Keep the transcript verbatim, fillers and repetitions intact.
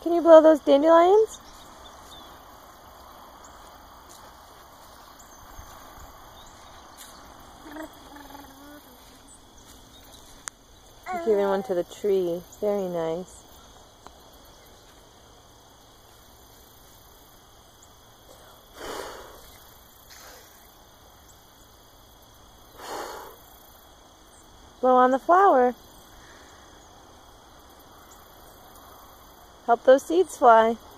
Can you blow those dandelions? I'm giving one to the tree. Very nice. Blow on the flower. Help those seeds fly.